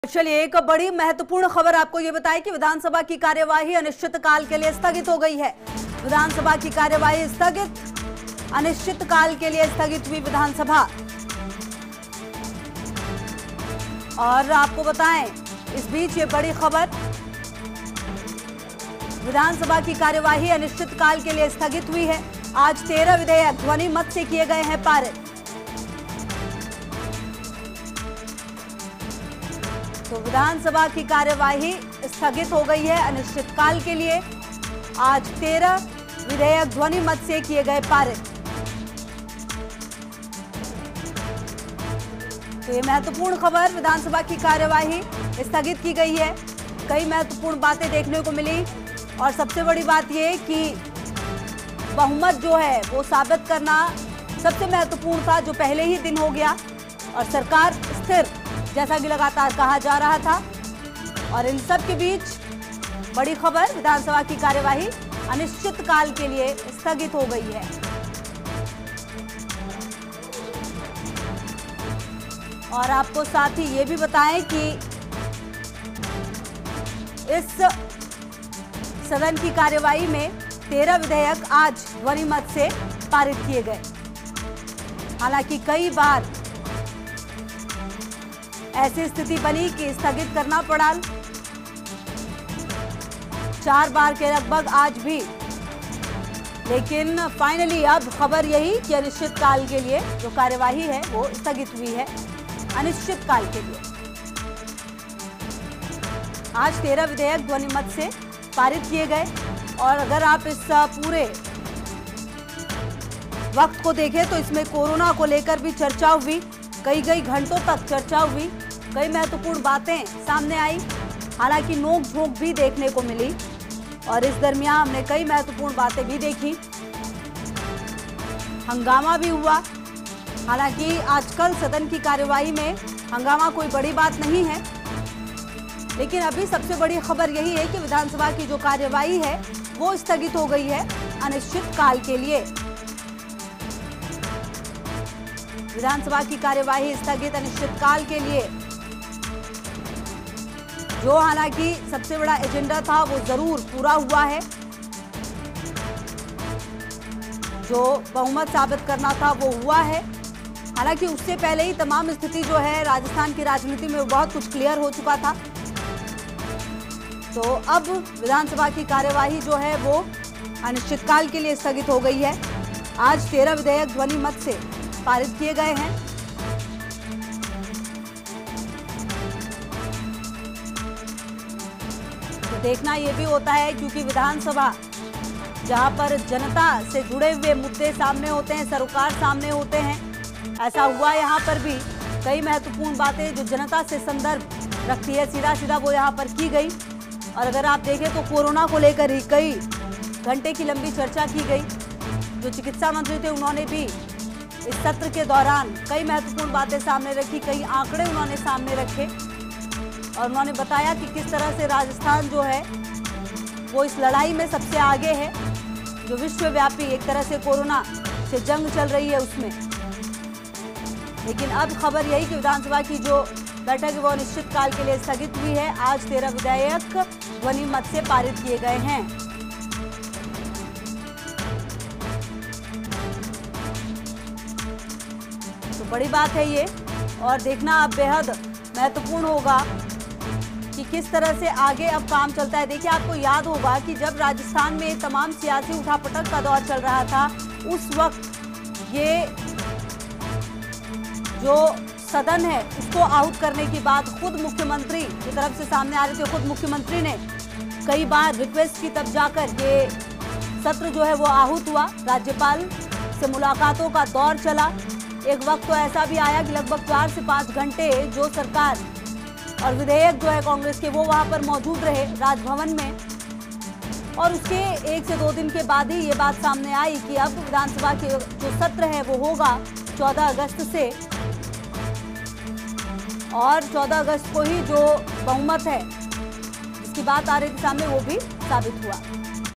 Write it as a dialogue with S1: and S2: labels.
S1: चलिए एक बड़ी महत्वपूर्ण खबर आपको ये बताएं कि विधानसभा की कार्यवाही अनिश्चितकाल के लिए स्थगित हो गई है। विधानसभा की कार्यवाही स्थगित, अनिश्चितकाल के लिए स्थगित हुई विधानसभा। और आपको बताएं इस बीच ये बड़ी खबर, विधानसभा की कार्यवाही अनिश्चितकाल के लिए स्थगित हुई है। आज 13 विधेयक ध्वनि मत से किए गए हैं पारित। तो विधानसभा की कार्यवाही स्थगित हो गई है अनिश्चितकाल के लिए। आज 13 विधेयक ध्वनि मत से किए गए पारित। तो ये महत्वपूर्ण खबर, विधानसभा की कार्यवाही स्थगित की गई है। कई महत्वपूर्ण बातें देखने को मिली और सबसे बड़ी बात यह कि बहुमत जो है वो साबित करना सबसे महत्वपूर्ण था, जो पहले ही दिन हो गया और सरकार स्थिर, जैसा कि लगातार कहा जा रहा था। और इन सब के बीच बड़ी खबर, विधानसभा की कार्यवाही अनिश्चितकाल के लिए स्थगित हो गई है। और आपको साथ ही ये भी बताएं कि इस सदन की कार्यवाही में 13 विधेयक आज ध्वनिमत से पारित किए गए। हालांकि कई बार ऐसी स्थिति बनी कि स्थगित करना पड़ा, 4 बार के लगभग आज भी। लेकिन फाइनली अब खबर यही कि अनिश्चितकाल के लिए जो कार्यवाही है वो स्थगित हुई है, अनिश्चितकाल के लिए। आज 13 विधेयक ध्वनिमत से पारित किए गए। और अगर आप इस पूरे वक्त को देखें तो इसमें कोरोना को लेकर भी चर्चा हुई, कई घंटों तक चर्चा हुई, कई महत्वपूर्ण बातें सामने आई। हालांकि नोक झोंक भी देखने को मिली और इस दरमियान हमने कई महत्वपूर्ण बातें भी देखी। हंगामा भी हुआ। हालांकि आजकल सदन की कार्यवाही में हंगामा कोई बड़ी बात नहीं है, लेकिन अभी सबसे बड़ी खबर यही है कि विधानसभा की जो कार्यवाही है वो स्थगित हो गई है अनिश्चितकाल के लिए। विधानसभा की कार्यवाही स्थगित अनिश्चितकाल के लिए, जो हालांकि सबसे बड़ा एजेंडा था वो जरूर पूरा हुआ है। जो बहुमत साबित करना था वो हुआ है। हालांकि उससे पहले ही तमाम स्थिति जो है राजस्थान की राजनीति में बहुत कुछ क्लियर हो चुका था। तो अब विधानसभा की कार्यवाही जो है वो अनिश्चितकाल के लिए स्थगित हो गई है। आज 13 विधेयक ध्वनि मत से पारित किए गए हैं। तो देखना ये भी होता है, क्योंकि विधानसभा जहां पर जनता से जुड़े हुए मुद्दे सामने होते हैं, सरोकार सामने होते हैं, ऐसा हुआ यहां पर भी। कई महत्वपूर्ण बातें जो जनता से संदर्भ रखती है, सीधा वो यहां पर की गई। और अगर आप देखें तो कोरोना को लेकर ही कई घंटे की लंबी चर्चा की गई। जो चिकित्सा मंत्री थे उन्होंने भी इस सत्र के दौरान कई महत्वपूर्ण बातें सामने रखी, कई आंकड़े उन्होंने सामने रखे और उन्होंने बताया कि किस तरह से राजस्थान जो है वो इस लड़ाई में सबसे आगे है, जो विश्वव्यापी एक तरह से कोरोना से जंग चल रही है उसमें। लेकिन अब खबर यही कि विधानसभा की जो बैठक है वो अनिश्चितकाल के लिए स्थगित हुई है। आज 13 विधेयक ध्वनिमत से पारित किए गए हैं। तो बड़ी बात है ये, और देखना अब बेहद महत्वपूर्ण होगा कि किस तरह से आगे अब काम चलता है। देखिए, आपको याद होगा कि जब राजस्थान में तमाम सियासी उठापटक का दौर चल रहा था, उस वक्त ये जो सदन है उसको आहुत करने की बात खुद मुख्यमंत्री की तरफ से सामने आ रही थी। खुद मुख्यमंत्री ने कई बार रिक्वेस्ट की, तब जाकर ये सत्र जो है वो आहुत हुआ। राज्यपाल से मुलाकातों का दौर चला। एक वक्त तो ऐसा भी आया कि लगभग 4 से 5 घंटे जो सरकार और विधेयक जो है कांग्रेस के वो वहां पर मौजूद रहे राजभवन में। और उसके 1 से 2 दिन के बाद ही ये बात सामने आई कि अब विधानसभा के जो सत्र है वो होगा 14 अगस्त से, और 14 अगस्त को ही जो बहुमत है जिसकी बात आ रही थी सामने, वो भी साबित हुआ।